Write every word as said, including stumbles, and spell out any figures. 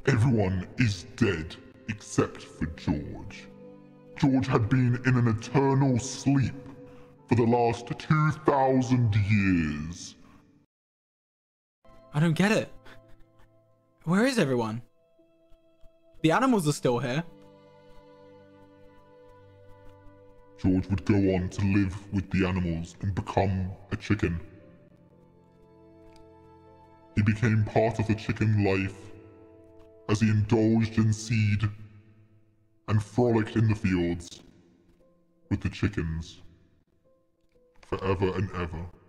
Everyone is dead except for George. George had been in an eternal sleep for the last two thousand years. I don't get it. Where is everyone? The animals are still here. George would go on to live with the animals and become a chicken. He became part of the chicken life as he indulged in seed and frolicked in the fields with the chickens forever and ever.